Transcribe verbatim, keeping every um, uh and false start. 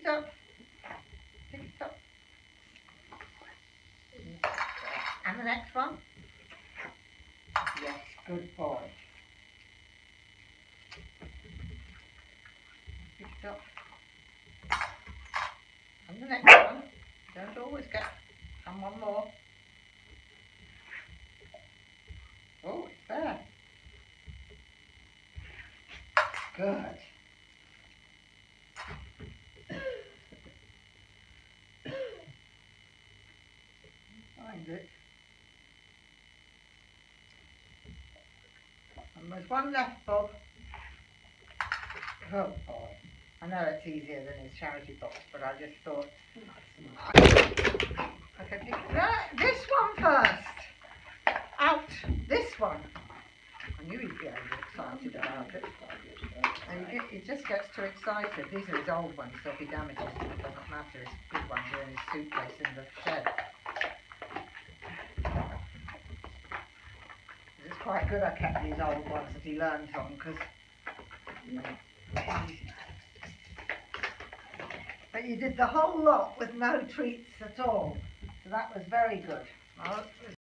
it up. Pick it up. And the next one. Yes, good boy. Pick it up. And the next one. Don't always get. And one more. Oh, it's there. Good. Find it. And there's one left, Bob. Oh boy. I know it's easier than his charity box, but I just thought I could pick that, this one first. Out. This one. I knew he'd be overexcited about it. And he, get, he just gets too excited. These are his old ones, so if he damages them, it doesn't matter. His good ones are in his suitcase in the shed. It's quite good I kept these old ones that he learned on, because... But you did the whole lot with no treats at all. So that was very good. Well,